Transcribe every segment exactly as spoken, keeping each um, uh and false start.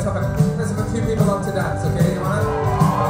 have a, let's have a few people up to dance, okay? You wanna?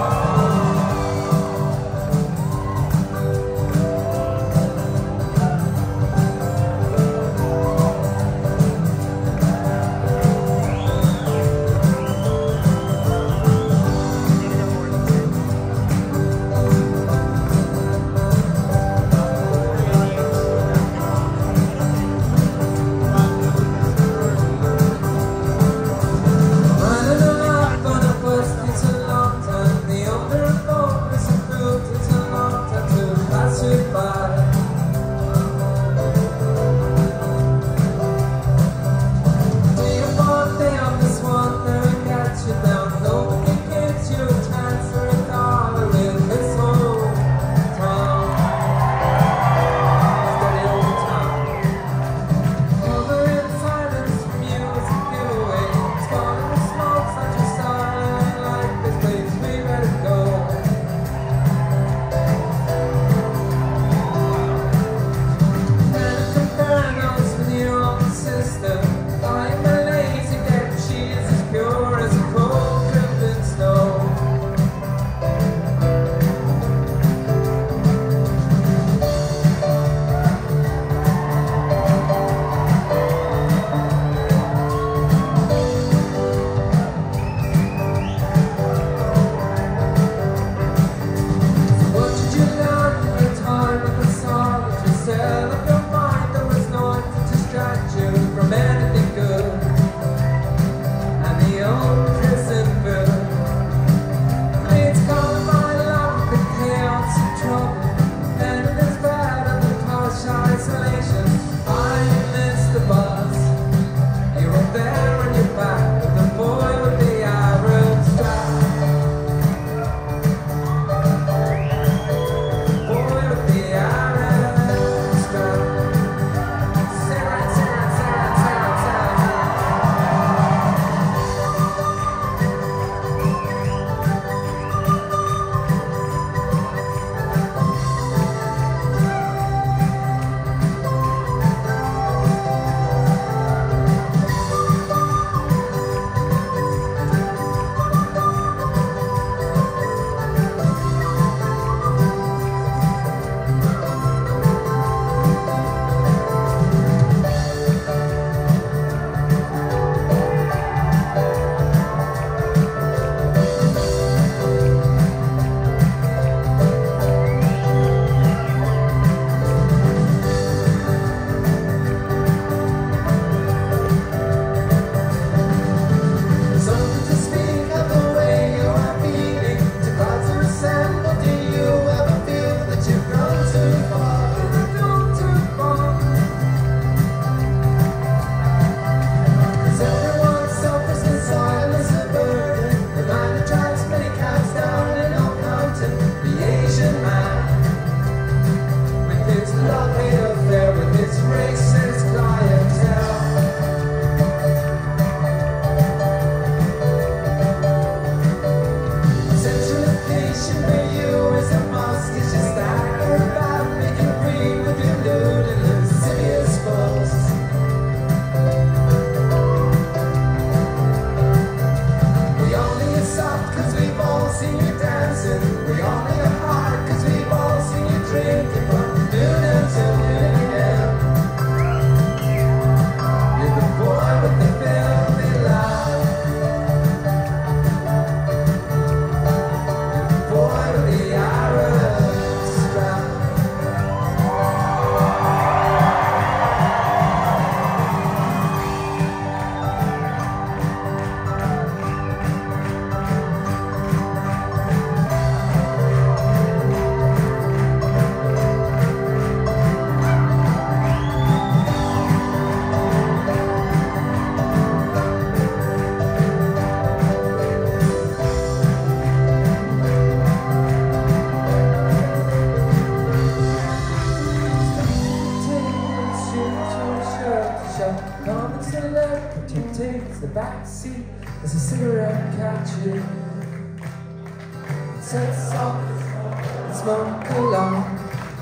takes the back seat as a cigarette catches. Sets off and smoke along.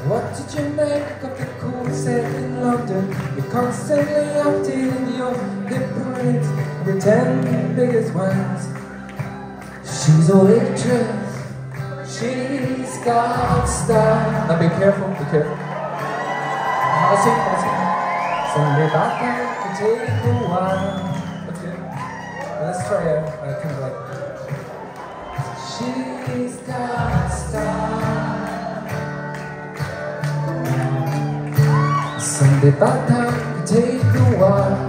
What did you make of the cool set in London? You're constantly updating your hit parades with ten biggest ones. She's a waitress, she's got style. Now be careful, be careful. Have a seat, have a seat. Sunday back there can take a while. That's good. Well, let's try a, a kind of like. She's got style. Sunday back there can take a while.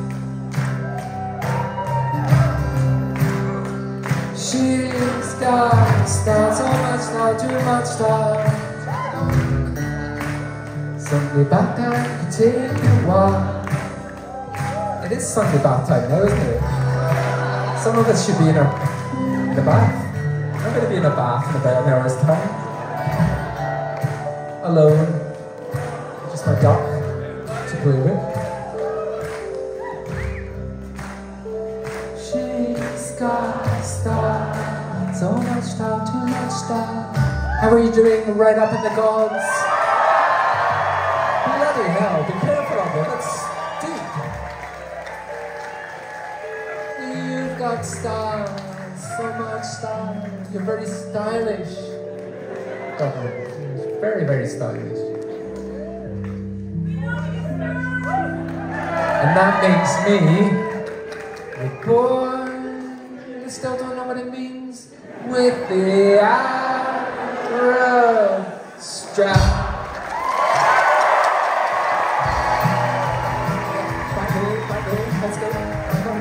She's got style, so much style, too much style. Sunday bath time can take a while. It is Sunday bath time now, isn't it? Some of us should be in a, in a bath. I'm going to be in a bath in about an hour's time. Alone. Just my duck to play with. She's got style, so much style, too much style. How are you doing right up in the gods? Bloody hell, be careful of it, that's deep. You've got style, so much style. You're very stylish. Oh, very, very stylish. And that makes me a boy. I still don't know what it means with the arrow strap.